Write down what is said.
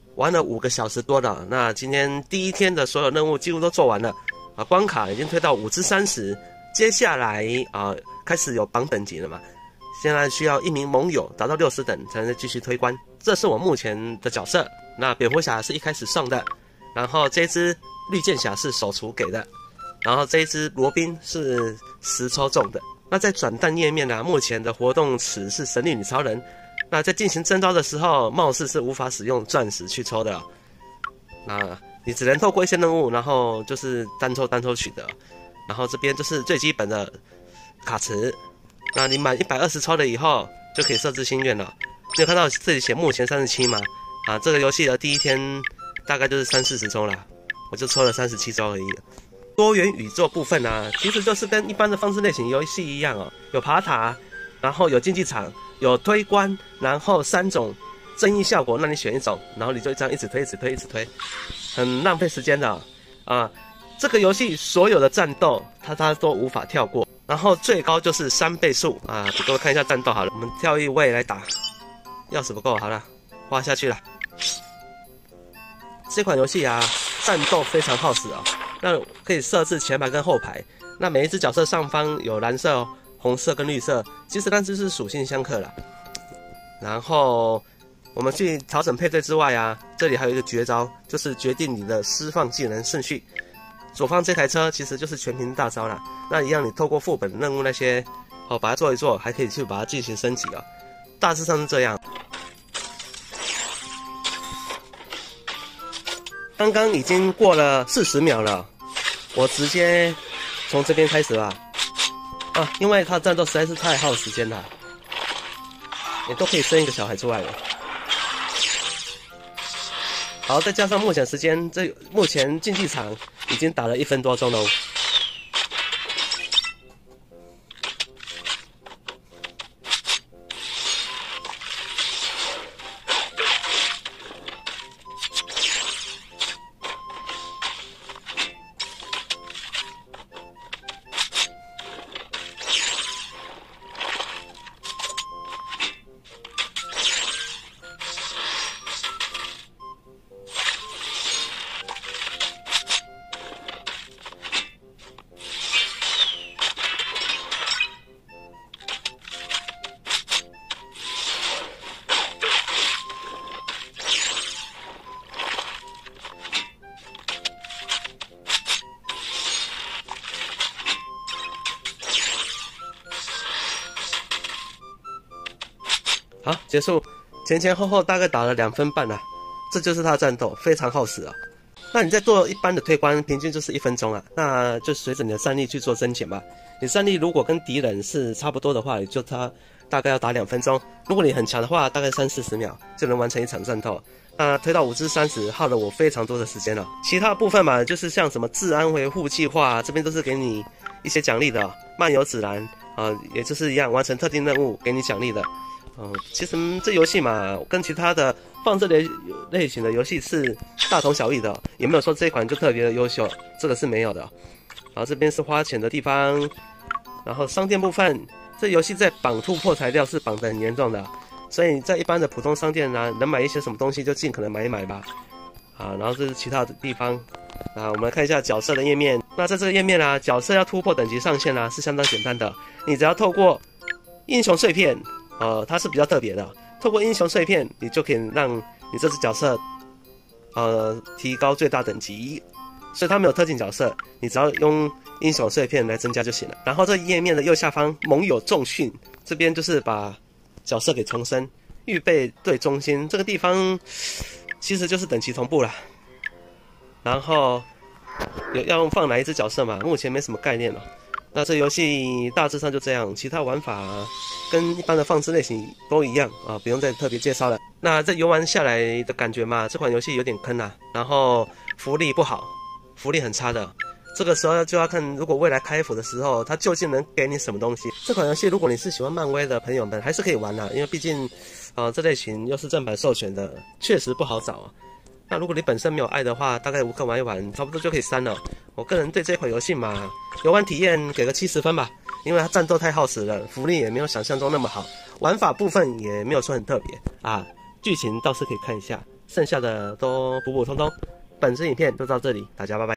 玩了5个小时多了。那今天第1天的所有任务几乎都做完了啊，关卡已经推到5至30，接下来开始有绑等级了嘛。现在需要1名盟友达到60等才能继续推关。这是我目前的角色。那蝙蝠侠是一开始送的，然后这只绿箭侠是手厨给的，然后这一只罗宾是10抽中的。那在转蛋页面呢，目前的活动池是神力女超人。那在进行征召的时候，貌似是无法使用钻石去抽的。那你只能透过一些任务，然后就是单抽取得。然后这边就是最基本的卡池。那你满120抽了以后，就可以设置心愿了。你有看到这里写目前37吗？这个游戏的第1天大概就是30-40抽啦，我就抽了37抽而已。多元宇宙部分其实就是跟一般的放置类型游戏一样有爬塔，然后有竞技场，有推关，然后3种正义效果，让你选一种，然后你就这样一直推，很浪费时间的这个游戏所有的战斗它都无法跳过，然后最高就是3倍速给各位看一下战斗好了，我们跳一位来打，钥匙不够，好了，花下去了。这款游戏战斗非常耗时那可以设置前排跟后排，那每一只角色上方有蓝色、红色跟绿色，其实那只是属性相克啦。然后我们去调整配对之外这里还有一个绝招，就是决定你的释放技能顺序。左方这台车其实就是全屏大招啦，那一样你透过副本任务那些把它做一做，还可以去把它进行升级大致上是这样。刚刚已经过了40秒了，我直接从这边开始吧。因为它战斗实在是太耗时间了，你都可以生一个小孩出来了。好，再加上目前时间，目前竞技场已经打了1分多钟了。好，结束，前后大概打了2分半啦，这就是它的战斗，非常耗时那你在做一般的推关，平均就是1分钟那就随着你的战力去做增减吧。你战力如果跟敌人是差不多的话，也就它大概要打2分钟。如果你很强的话，大概30-40秒就能完成一场战斗。那推到5至30，耗了我非常多的时间了。其他部分嘛，就是像什么治安维护计划这边都是给你一些奖励的，漫游指南也就是一样，完成特定任务给你奖励的。其实这游戏嘛，跟其他的放置类型的游戏是大同小异的也没有说这一款就特别的优秀，这个是没有的。然后这边是花钱的地方，然后商店部分，这游戏在绑突破材料是绑得很严重的，所以在一般的普通商店能买一些什么东西就尽可能买一买吧。然后这是其他的地方。我们来看一下角色的页面。那在这个页面角色要突破等级上限是相当简单的，你只要透过英雄碎片。它是比较特别的，透过英雄碎片，你就可以让你这只角色，提高最大等级。所以它没有特定角色，你只要用英雄碎片来增加就行了。然后这页面的右下方盟友重训，这边就是把角色给重生，预备队中心这个地方，其实就是等级同步啦。然后要放哪一只角色嘛，目前没什么概念了。那这游戏大致上就这样，其他玩法跟一般的放置类型都一样不用再特别介绍了。那这游玩下来的感觉嘛，这款游戏有点坑然后福利不好，福利很差的。这个时候就要看，如果未来开服的时候，它究竟能给你什么东西。这款游戏如果你是喜欢漫威的朋友们，还是可以玩因为毕竟这类型又是正版授权的，确实不好找那如果你本身没有爱的话，大概无氪玩一玩，差不多就可以删了。我个人对这款游戏嘛，游玩体验给个70分吧，因为它战斗太耗时了，福利也没有想象中那么好，玩法部分也没有说很特别剧情倒是可以看一下，剩下的都普普通通。本支影片就到这里，大家拜拜。